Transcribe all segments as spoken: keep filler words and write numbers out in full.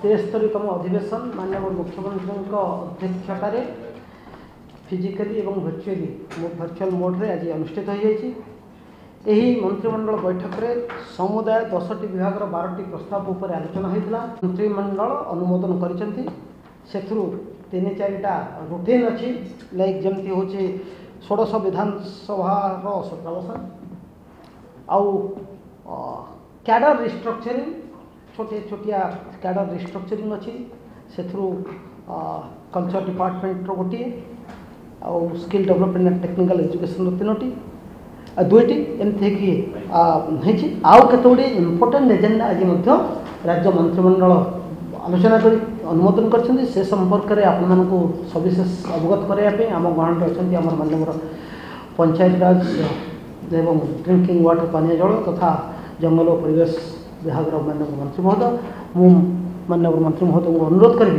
तेस्तरीतम अधिवेशन माननीय मुख्यमंत्री अध्यक्षतार फिजिकली और वर्चुअली वर्चुअल मोड्रे आज अनुष्ठित हो मंत्रिमंडल बैठक में समुदाय दस टी विभाग बारह प्रस्ताव उपर आलोचना होता। मंत्रिमंडल अनुमोदन कर तीन चारिटा रुटीन अच्छी लाइक जमती हूँ षोड़श विधानसभा सत्तावसान आउ कैडर रिस्ट्रक्चरिंग छोटे छोटिया कैडर रिस्ट्रक्चरिंग अच्छी से कल्चर डिपार्टमेंट गोटे आउ skill development and technical education तीनोटी दुईटी एमती आउ केतोड़ी इम्पोर्टेंट एजेंडा आज राज्य मंत्रिमंडल आलोचना कर अनुमोदन कर से संपर्क में आपण मानू सविशेष अवगत करने आम गहन अच्छा आम माननीय पंचायत राज एवं ड्रिंकिंग वाटर पानी जल तथा जंगल और परिवेश विभाग माननीय मंत्री महोदय मु माननीय मंत्री महोदय को अनुरोध करी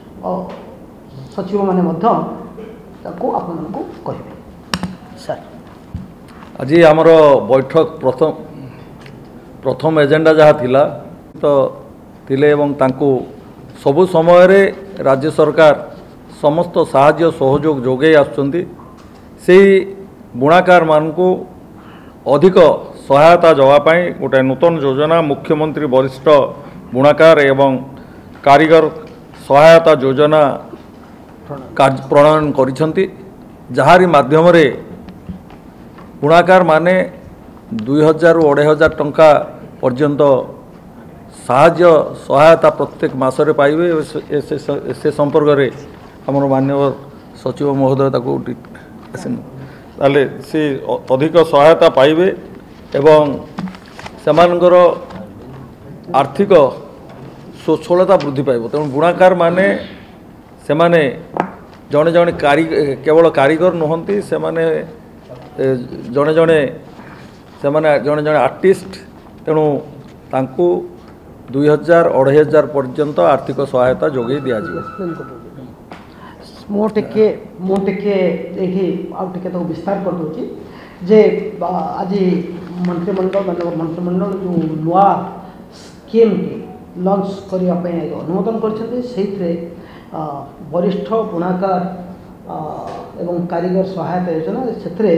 सचिव मैंने आपको कहे सर आज आमर बैठक प्रथम प्रथम एजेंडा जहाँ थिला तो थिले एवं तांको सबु समय रे राज्य सरकार समस्त साहाय्य सहयोग जोगे आसुचंती से बुणाकार मानकु अधिक सहायता जवापाई गोटे नूतन योजना मुख्यमंत्री वरिष्ठ बुणाकार एवं कारीगर सहायता योजना प्रणयन करिसंती जहारी माध्यम रे बुणाकार माने दुई हजार अढ़ाई हजार टंका पर्यंत साहाय्य सहायता प्रत्येक मासरे पाइबे से संपर्क में आमर माननीय सचिव महोदय ताको ताले से अधिक सहायता पाइबे एवं सेमानकर आर्थिक स्वच्छलता वृद्धि पाइब। तेणु बुणाकार माने से माने जड़े जड़े कारी केवल कारीगर नुहंती से माने जड़े जड़े से माने जड़े जड़े आर्टिस्ट तेणु तांकु दुई हजार अढ़ाई हजार पर्यंत आर्थिक सहायता जोगे दि मोटे मोटे ये तो विस्तार कर दूसरी जे आज मंत्रिमंडल मानव मंत्रिमंडल जो नुआ स्कीम लॉन्च करने अनुमोदन कर वरिष्ठ बुणाकार एवं कारीगर सहायता योजना से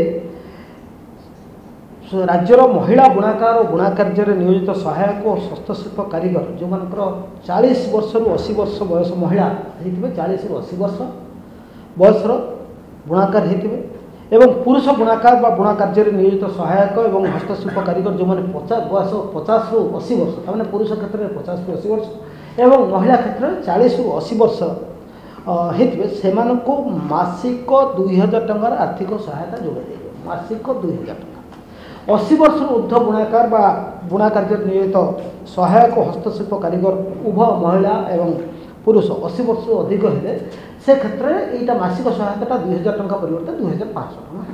राज्यर महिला बुणाकार और बुणाकार्य नियोजित सहायक और हस्तशिल्प कारीगर जो मानकर चालीस वर्ष रु अशी वर्ष बयस महिला होते चालीस रु अशी वर्ष बयसर बुणाकार होते एवं पुरुष बुणाकार बा बुणाकार्य नियोजित सहायक और हस्तशिल्प कारीगर जो मैंने पचास बयस पचास रु अशी वर्ष तमाने पुरुष क्षेत्र में पचास रु अशी वर्ष एवं महिला क्षेत्र में चालीस रु अशी वर्ष होते से मासिक दुई हजार टंकार आर्थिक सहायता जोगाई मासिक दुई हजार टंका अशी वर्ष ऊर्ध्व बुणाकार बा बुणाकार्य नियोजित सहायक हस्तशिल्प कारीगर उभय महिला एवं पुरुष अशी वर्ष अधिक हेले से क्षेत्र में यहाँ मासिक सहायता दुई हजार टंका परिवर्तन दुई हजार पाँच सौ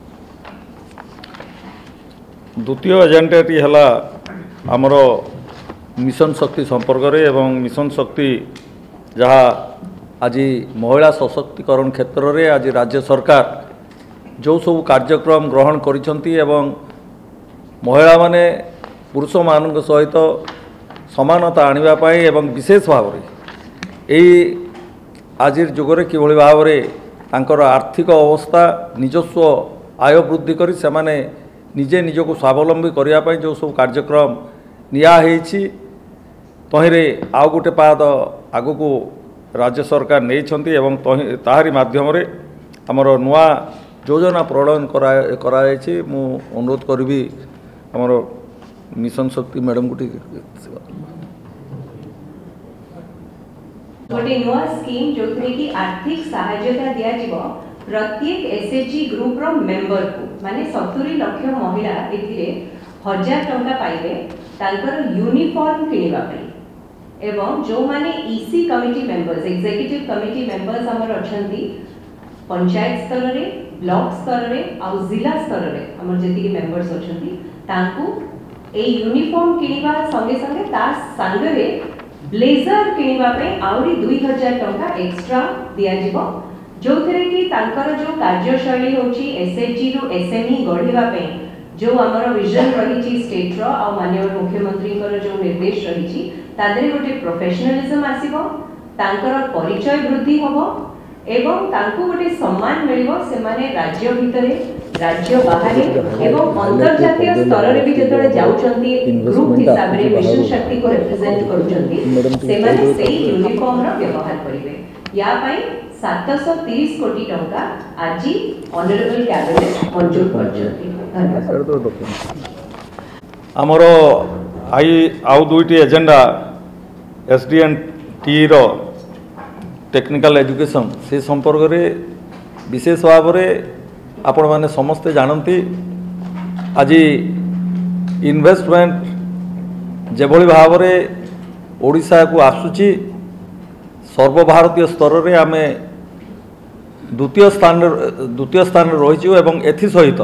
द्वितीय एजेंडाटी है आमर मिशन शक्ति संपर्क में एवं मिशन शक्ति जहाँ आज महिला सशक्तिकरण क्षेत्र में आज राज्य सरकार जो सब कार्यक्रम ग्रहण करिसंती एवं महिला माने पुरुष मान सहित समानता आनिबा पाई एवं विशेष भाव में आज जुगरे किभली भाव में तांकर आर्थिक अवस्था निजस्व आय वृद्धि करी से माने निजे निजको स्वावलंबी करने पाई जो सब कार्यक्रम निया हेछि तहिरे आउ गोटे पाद आगु को राज्य सरकार नहीं एवं ताहारी माध्यम रे हमर नुआ योजना प्रणयन कराई मु अनुरोध करी हमर मिशन शक्ति मैडम को गोटे नुआ स्कीम जो कि आर्थिक सहायता दिया जीवो प्रत्येक एसएचजी ग्रुप रो मेंबर को माने सत्तरी लाख महिला एथिरे हजार टंका पाइबे तांकर यूनिफॉर्म किनिबा पई एवं जो माने EC committee members executive committee members हमर अछंती पंचायत स्तर रे ब्लॉक स्तर रे आ जिला स्तर रे हमर जति के मेंबर्स अछंती तांकू ए यूनिफॉर्म किनिबा संगे संगे ता संगे ब्लेजर किनिबा पे आउरी दो हज़ार टंका एक्स्ट्रा दिया जिवो जो थरे कि तांकर जो कार्यशैली होची एसएचजी रो एसएमई गढिबा पे जो हमर विजन रही स्टेट रो आ माननीय मुख्यमंत्री जो निर्देश रही तादरे गोटे प्रोफेशनलिज्म आसीबो तांकर परिचय वृद्धि होबो एवं तांको गोटे सम्मान मिलिबो से माने राज्य भितरे राज्य बाहर एवं अंतर्जातीय स्तर रे भी जतले जाउचंती ग्रुप हिसाब रे मिशन शक्ति को रिप्रेजेंट करूचंती से माने सेही यूनिफॉर्म रो व्यवहार करिवे या पई सात सौ तीस कोटी टंका आजी ऑनरेबल कैबिनेट मंजूर करचंती धन्यवाद। आमर आई आउ दुईटी एजेंडा एसडीएन टी रो टेक्निकल एजुकेशन से संपर्क रे विशेष भाव में आपण माने समस्ते जानती आज इन्वेस्टमेंट जेभली भाव में ओडिशा को आसुची सर्वभारतीय स्तर रे आमे द्वितीय स्थान द्वितीय स्थान रही एवं एथि सहित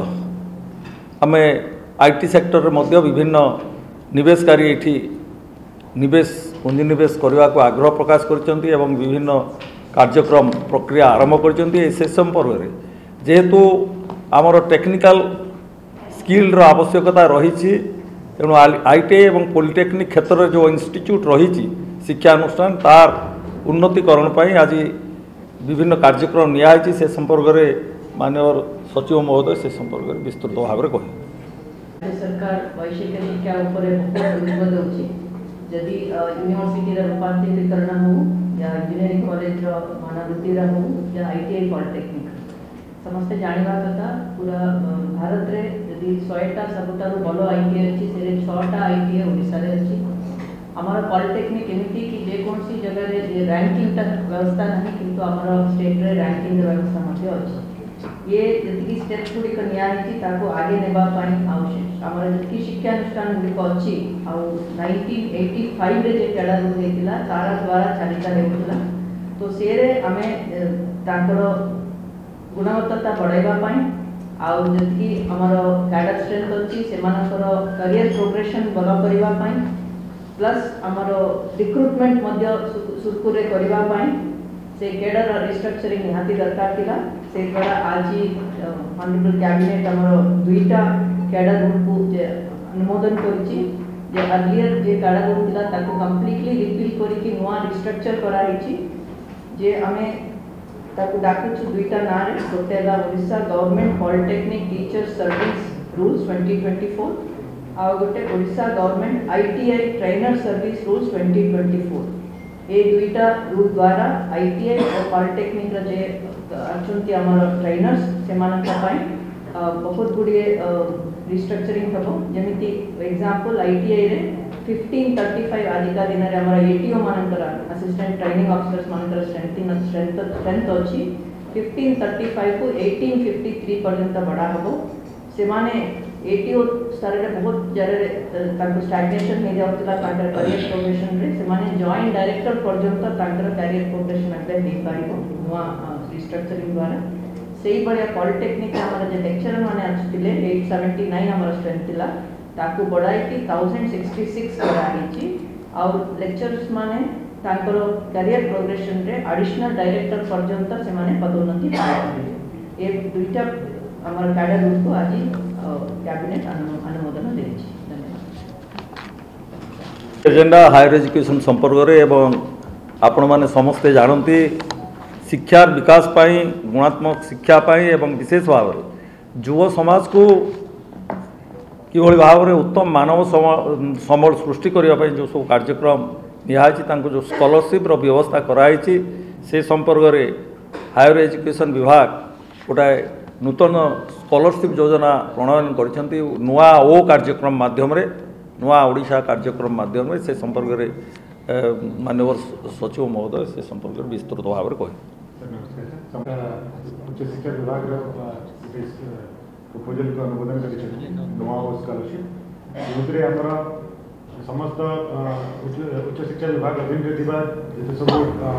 आमे आईटी सेक्टर रे मध्य विभिन्न निवेशकारी एठी निवेश पुंजीनिवेश करने को आग्रह प्रकाश करचंती एवं विभिन्न कार्यक्रम प्रक्रिया आरंभ करचंती से संपर्क में जेहेतु आमर टेक्निकल स्किल रो आवश्यकता रही तेणु आईटीआई एवं पॉलिटेक्निक क्षेत्र में जो इंस्टीट्यूट रही शिक्षा अनुष्ठान तार उन्नतिकरण पर आज विभिन्न कार्यक्रम नियाई से संपर्क में माननीय सचिव महोदय से संपर्क में विस्तृत भाव में कहे सरकार वैश्विक शिक्षा उपर गुरुत्व देउछि जदि यूनिवर्सिटी रूपांतरीकरण हो या इंजीनियरिंग कॉलेज मनोवृत्ति हो या आईटीआई पॉलिटेक्निक समस्ते जानवा कथा पूरा भारत रे जदि सौटा सबुठार भल आईटीआई अच्छी से छटा आईटीआई ओडिशा रे अच्छी आमर पॉलिटेक्निक एमती कि जेकोसी जगह रे रैंकिंग व्यवस्था नहीं किंतु आमर स्टेट रे रैंकिंग व्यवस्था मध्य अच्छी ये जी स्टेप्स गुड़िक निको आगे नेबा आवश्यक आमर जी शिक्षानुष्ठान गुड़िक अच्छी नाइंटीन एटी फाइव रे जे कैडर होता तार द्वारा चालित होता तो से आम तांकर गुणवत्ता बढ़ाइबापी आउी आमर कैडर स्ट्रेंथ अच्छी से करियर प्रोग्रेशन भल करने प्लस आमर रिक्रुटमेंट सुरखुरे करने से कैडर रिस्ट्रक्चरिंग निहाती दरकार थिला से द्वारा आज ऑनरेबल कैबिनेट आमर दुईटा कैडर रूल को अनुमोदन करिछि जे अर्लियर जे कैडर रूल थिला ताको कंप्लीटली रिपील करिकि नुआ रिस्ट्रक्चर कराइछि जे आमे ताको डाकुछु दुईटा ना रे गोटे ला Odisha government polytechnic teacher service rules twenty twenty four आ गोटे Odisha government ITI trainer service rules twenty twenty four ये दुईटा रूल द्वारा आईटीआई और पॉलिटेक्निक जे अच्छी आमर ट्रेनर्स से बहुत गुड़े रिस्ट्रक्चरिंग हम जमी एग्जांपल आईटीआई रे फिफ्टीन थर्टी फाइव आजिका दिन में आमर एटीओ मानकर असिस्टेंट ट्रेनिंग ऑफिसर्स मानकर स्ट्रेंथिंग स्ट्रेंथ स्ट्रेंथ अच्छी फिफ्टीन थर्टी फाइव को एटीन फिफ्टी थ्री पर्यंत बढ़ा हम से माने एटीओ स्तर रे बहुत जगह स्टैग्नेशन हो जाउतला तांकर करियर प्रोग्रेशन रे से माने जॉइंट डायरेक्टर पर्यंत तांकर करियर प्रोग्रेशन अप्लाई हो पारिबो नुआ रिस्ट्रक्चरिंग द्वारा सेही बड़िया पॉलिटेक्निक हमर जे लेक्चरर माने आछिले एट सेवेंटी नाइन हमर स्ट्रेंथ थिला ताकू बढ़ाई कि वन थाउजेंड सिक्सटी सिक्स करा हिची और लेक्चरर्स माने तांकर करियर प्रोग्रेशन रे एडिशनल डायरेक्टर पर्यंत से माने पदोन्नति पाइबे ए दुईटा हमर कैडर रूल को आज कैबिनेट अनुमोदन देछि। एजेंडा हायर एजुकेशन संपर्क में एवं आपण माने समस्ते जानती शिक्षा विकास पाई गुणात्मक शिक्षा पाई एवं विशेष भाव में युव समाज को किभली भाव में उत्तम मानव समल सृष्टि करने जो सब कार्यक्रम निहाई जो स्कॉलरशिप रो व्यवस्था कराई से संपर्क में हायर एजुकेशन विभाग गोटे नूतन स्कॉलरशिप योजना प्रणयन करछंती नुआ ओ कार्यक्रम माध्यम रे नुआ ओडिशा कार्यक्रम माध्यम रे से संपर्क में माननीय सचिव महोदय से संपर्क में विस्तृत भाव में कहे उच्च शिक्षा विभाग प्रपोजल को अनुमोदन कर नुआ ओ स्कॉलरशिप दूसरे आमर समस्त उच्च शिक्षा विभाग अधीन जिते सब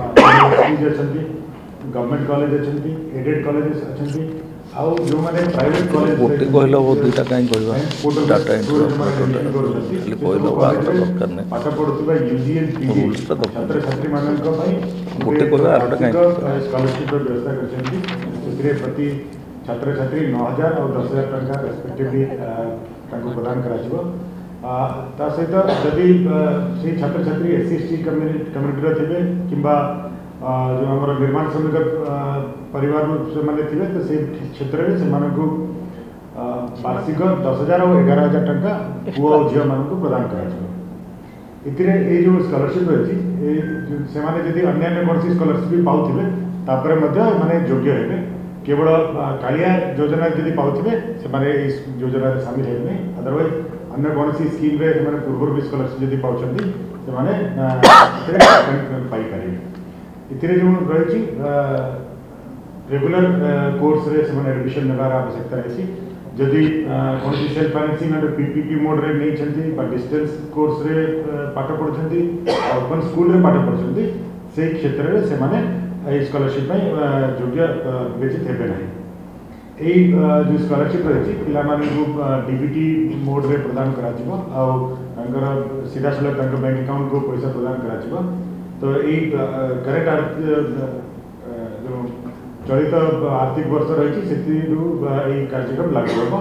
गवर्नमेंट कॉलेज अच्छी एडेड कॉलेज अच्छी आउ जो माने प्राइवेट कॉलेज गोटे कहलो वो दुटा काई कहबा डाटा एंट्री कहलो बात दरकार नै पाठ पढुतबा यूजीएन पीजी छात्र छात्री मानक पई गोटे कहबा आरोटा काई स्कॉलरशिप व्यवस्था करछन्ती इसरे प्रति छात्र छात्री नौ हज़ार और दस हज़ार टका रेस्पेक्टिवली ताको प्रदान कराजिबो ता सहित जदि से छात्र छात्री S C S T community थे कि जो आम निर्माण श्रमिक परिवार से मैंने थे तो से क्षेत्र में से वार्षिक दस हजार और एगार हजार टाँचा पुओ और झील मान प्रदान कर जो स्कॉलरशिप रही से अन्य कौन स्कॉलरशिप भी पाऊे तापर माने योग्य हे केवल कालिया योजना जब पाऊे से योजना सामिल है अदरवाइज अन्य कौन स्कीम रे पूर्व भी स्कॉलरशिप जब पाँच से पाइपर इतने जो रही रेगुलर कोर्स रे से एडमिशन नेबार आवश्यकता रही जदि कौन self financing and PPP mode रे नहीं डिस्टेंस कोर्स रे पाठ पढ़ुଛନ୍ତି ओपन स्कूल रे पाठ पढ़ुଛନ୍ତି से क्षेत्र रे से माने स्कॉलरशिप योग्य विवेचित हेबे नहीं यही जो स्कॉलरशिप रही पिला डीबीटी मोड रे प्रदान करा सीधा सलख बैंक अकाउंट को पैसा प्रदान करा तो यही करेक्ट जो चलित आर्थिक वर्ष रही से कार्यक्रम लागू होगा।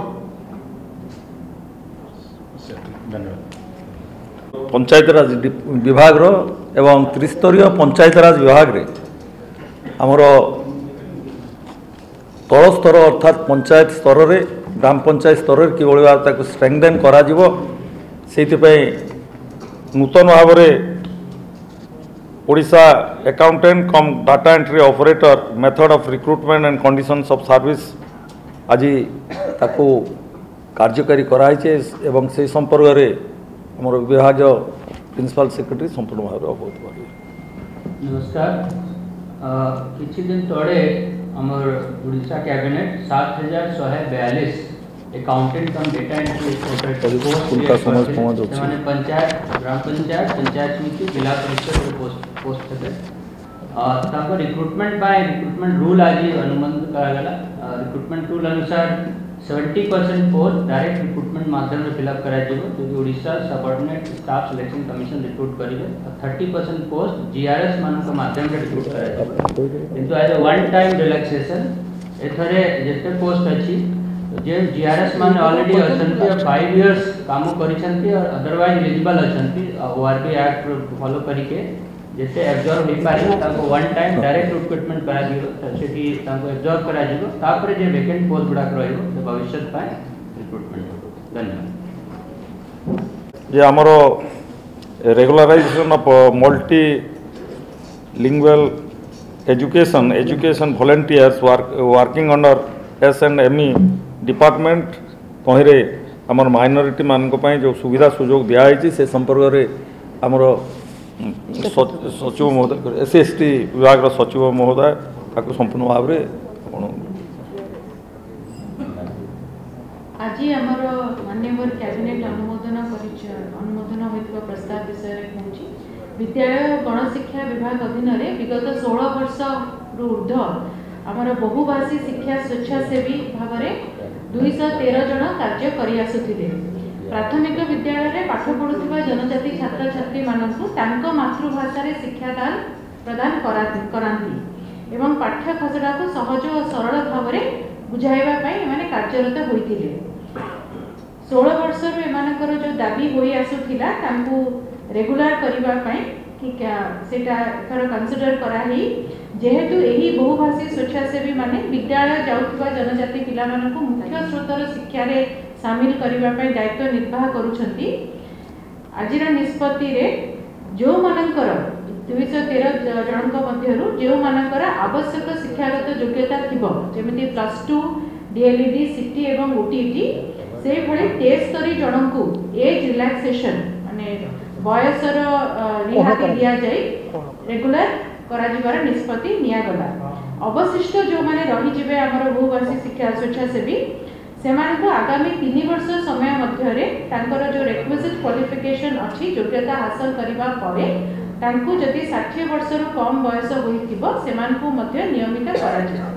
धन्यवाद। पंचायत राज विभाग रो एवं त्रिस्तरीय पंचायत राज विभाग रे आमर तल स्तर अर्थात पंचायत स्तर रे ग्राम पंचायत स्तर रे कि भाव स्ट्रेंथेन करा जिवो सेइथिपई नूतन भाव में Odisha accountant cum data entry operator method of recruitment and conditions of service आज ताकू कार्यकारी कराई एवं से संपर्क रे हमर विभाग प्रिंसिपल सेक्रेटरी संपूर्ण भाव अवगत करेंगे। नमस्कार। किछि दिन तले हमर उड़ीसा कैबिनेट सात हजार शहे बयालीस accountant cum data entry operator माने पंचायत ग्राम पंचायत पंचायत समिति जिला परिषद पोस्ट पोस्ट थे ताको रिक्रुटमेंट बाय रिक्रुटमेंट रूल आज अनुमोदन करागला। रिक्रुटमेंट रूल अनुसार seventy percent post direct recruitment माध्यम से फिलअप करा जिवो जो Odisha subordinate staff selection commission recruit करिवे थर्टी परसेंट पोस्ट जीआरएस मान के माध्यम से रिक्रूट करा जिवो किंतु as a one time relaxation एथरे जेते पोस्ट अछि जे जीआरएस मान ऑलरेडी अछंती फाइव इयर्स काम करिसंती और अदरवाइज एलिजिबल अछंती ओआरबी एक्ट फॉलो करिके जैसे एब्जॉर्ब हो पारे ताको वन टाइम डायरेक्ट रिक्रुटमेंट करा दियो सेठी ताको एब्जॉर्ब करा दियो तापर जे वैकेंट पोस्ट गुडा रहइबो से भविष्य पाए रिक्रुटमेंट। धन्यवाद। जे हमरो regularisation of multilingual education education volunteers working under S and M E department तहिरे हमर माइनॉरिटी मान को जो सुविधा सुजोग दिया से संपर्क रे हमरो सचिव महोदय एस एस टी विभाग सचिव महोदय ताको संपूर्ण भाव रे आज आमर माननीय कैबिनेट अनुमोदन अनुमोदन होइतबा प्रस्ताव विषय कहूँ विद्यालय गणशिक्षा विभाग अधीन विगत सोलह वर्ष रु ऊर्ध्व आमर बहुभाषी शिक्षा स्वेच्छासेवी भाव में दुईश तेरह जन कार्य करि आसुथिले। प्राथमिक विद्यालय में पाठ पढ़ुवा जनजाति छात्र छात्री मानकु तांको मातृभाषा रे शिक्षादान प्रदान करांती एवं पाठ्य खसड़ा को सहज और सरल भाव में बुझाइबा पई माने कार्यरत होइथिले। सोलह वर्ष रे एमानकर जो दाबी होई आसुथिला तांकु रेगुलर करिबा पई कि सेटा एथर कंसीडर कराही जेहेतु यही बहुभाषी स्वेच्छासेवी माने विद्यालय जाउथबा जनजाति पिला मानकु मुख्य स्रोतर शिक्षा रे शामिल करिबा पई दायित्व निर्वाह करूछंती। आजिर निष्पत्ति रे जो मानकर दुईश तेरह जनक मध्यरु जो मानकर आवश्यक शिक्षागत योग्यता थिबो जेमिति प्लस टू डीएलईडी सिटी एवं ओटीईटी से भली तेस्तरी जनकु एज रिलैक्सेशन माने बयसर रिहाती दिया जाय रेगुलर करा जिबार निष्पत्ति निया गला। अवशिष्ट जो माने रही जिबे हमर बहुभाषी शिक्षा स्वेच्छासेवी सेमान को आगामी तीन वर्ष समय मध्य रे तांकर जो रिक्विजिट क्वालिफिकेशन अछि योग्यता हासिल करिबा परे तांकु जदि साठ वर्ष रु कम बयस होइथिबो सेमान को मध्य नियमित करा जिवो।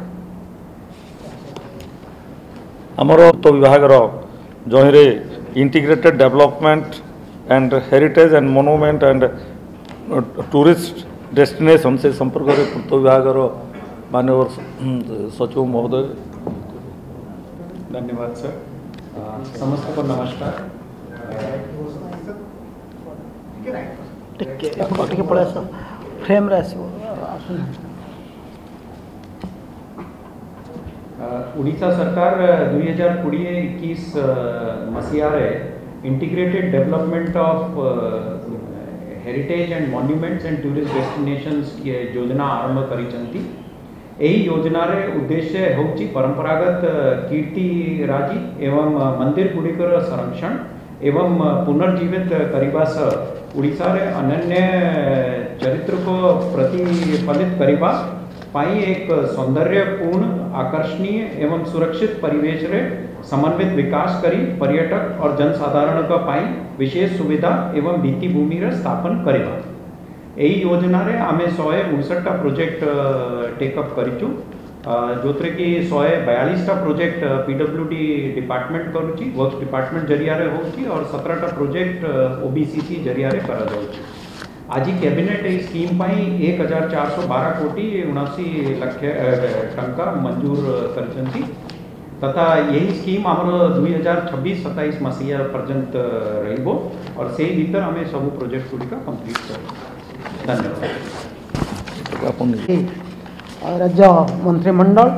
हमर तो विभाग रो जहिरे integrated development and heritage and monument and tourist destination से संपर्क रे पूर्त विभाग रो माननीय सचिव महोदय। धन्यवाद सर। समस्त को नमस्कार। टिके टिके पळे आस फ्रेम रे आसीबो ओडिशा सरकार दुई हजार कोड़े इक्कीस मसीह integrated development of heritage and monuments and tourist destinations योजना आरंभ करिसंती। एही योजना रे उद्देश्य होची परंपरागत कीर्ति राजी एवं मंदिर गुड़िकर संरक्षण एवं पुनर्जीवित करने सह ओडिशा रे अनन्य चरित्र को प्रतिफलित करने पाई एक सौंदर्यपूर्ण आकर्षणीय एवं सुरक्षित परिवेश रे समन्वित विकास करी पर्यटक और जनसाधारण का पाई विशेष सुविधा एवं भित्तिभूमि रे स्थापन करवा। यही योजना रे आमे शहे उनसठटा प्रोजेक्ट टेकअप करिचु जो थे कि शहे बयालीसटा प्रोजेक्ट पीडब्ल्यूडी डिपार्टमेंट करुच्ची वर्क्स डिपार्टमेंट जरिया रे होची और सत्रहटा प्रोजेक्ट ओबीसीसी जरिया रे करा जाउची। आज कैबिनेट ए स्कीम पाई एक हजार चार सौ बारह कोटी उनासी लक्ष टंका मंजूर करछंती तथा यही स्कीम आमर दुई हजार छब्बीस सत्ताईस मसीहा पर्यंत रहिबो और से भीतर आमे सब प्रोजेक्ट गुड़िका कंप्लीट कर। धन्यवाद। राज्य मंत्रिमंडल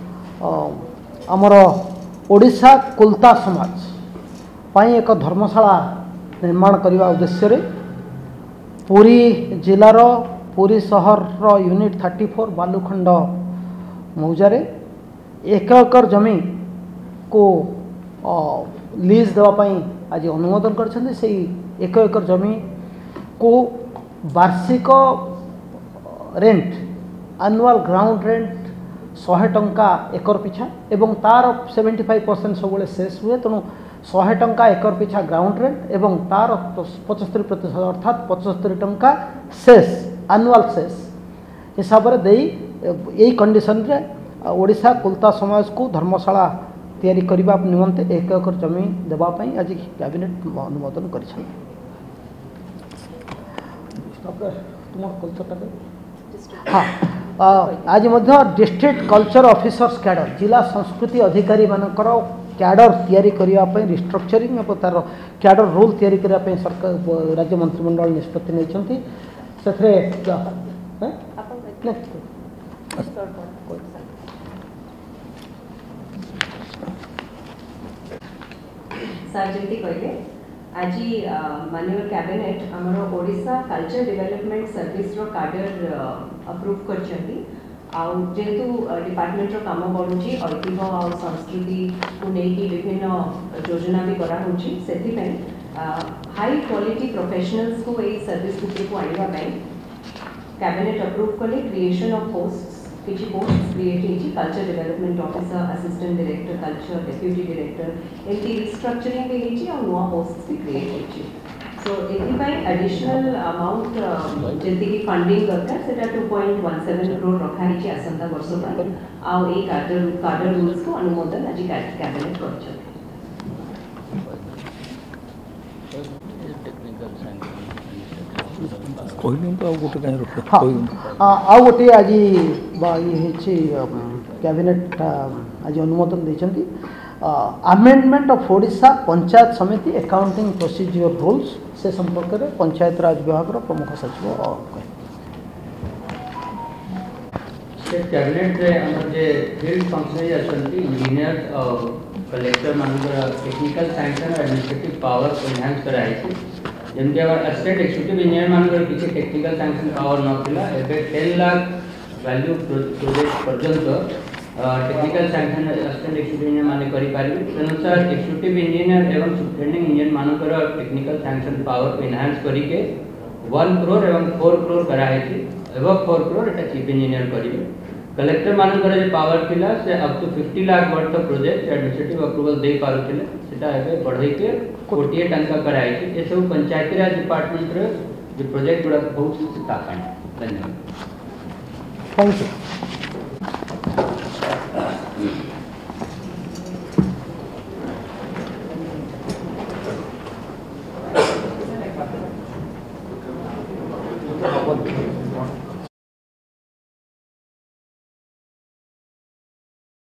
आमर ओडिशा कुलता समाज पाई एक धर्मशाला निर्माण करने उद्देश्य रे पुरी जिलार पुरी सहर यूनिट थर्टी फोर बालुखंड मौजारे एक एकर जमी को लीज देवाई आज अनुमोदन कर एक एकर जमी को वार्षिक रेंट एनुअल ग्राउंड रेंट सौ टंका एकर पिछा एवं तार सेवेंटी फाइव परसेंट सब शेष हुए तेणु सौ टंका एकर पिछा ग्राउंड रेंट एवं तार पचस्तरी प्रतिशत अर्थात पचस्तरी टंका शेष एनुअल शेष हिसाब से यही कंडीशन रे ओडिशा कुलता समाज को धर्मशाला तैयारी करने निमंते एक एकर जमी देवाई आज कैबिनेट अनुमोदन कर। हाँ आज डिस्ट्रिक्ट कल्चर ऑफिसर्स कैडर जिला संस्कृति अधिकारी मानकर कैडर तैयारी करने रिस्ट्रक्चरिंग और तार कैडर रूल तैयारी करने सरकार राज्य मंत्रिमंडल निष्पत्ति नहीं सर जमी कहले आज माननीय कैबिनेट आमर ओडिशा कल्चर डेवलपमेंट सर्विस रो कार्डर अप्रूव कर जेहेतु डिपार्टमेंट रो काम बढ़ुची ऐतिह्य और संस्कृति को लेकिन विभिन्न योजना भी कराऊँगी से हाई क्वालिटी प्रोफेशनल्स को यही सर्विस को आने कैबिनेट अप्रूव कले क्रिएशन ऑफ पोस्ट्स किसी पोस्ट क्रिएट होती culture development officer assistant director culture deputy director एमती रिस्ट्रक्चरिंग भी होती और नुआ पोस्ट भी क्रिएट होती सो एपाई एडिशनल अमाउंट जी फंडिंग दरकार से two point one seven crore रखाई आसंता वर्ष पर आउ ए कार्डर कार्डर रूल्स को अनुमोदन आज कैबिनेट कर आउ गोटे आज कैबिनेट आज अनुमोदन देती अमेंडमेंट ऑफ ओडिशा पंचायत समिति अकाउंटिंग प्रोसीजर रूल्स से संपर्क में पंचायत राज विभाग प्रमुख सचिव स्टेट कैबिनेट रे हमर जे फील्ड फंक्शनरी अछंती इंजीनियर और कलेक्टर मानकर टेक्निकल सैंक्शन और एडमिनिस्ट्रेटिव पावर को एनहांस कराई थी जमके अगर असिस्टेंट एक्जीक्यूटिव इंजीनियर मानकर किसी टेक्निकल सैंक्शन पावर नथिला एबे टेन लाख वैल्यू प्रोजेक्ट पर्यंत technical sanction assistant executive engineer माने करि पारिबे अनुसार एक्जीक्यूटिव इंजीनियर एवं सुपरिटेंडिंग इंजीनियर मानकर टेक्निकल सैंक्शन पावर को एनहांस करी के वन करोड़ एवं फोर करोड़ कराई थी एवं फोर करोड़ एटा चीफ इंजीनियर करिवे कलेक्टर मानकर जे पावर थिला से up to fifty lakh worth project administrative approval दे पारुथिले सेटा एबे बढ़ई के कोटिए टंका कराई थी ए सब पंचायती राज डिपार्टमेंट रे जे प्रोजेक्ट गुडा बहुत से ताकाय धन्यवाद थैंक यू।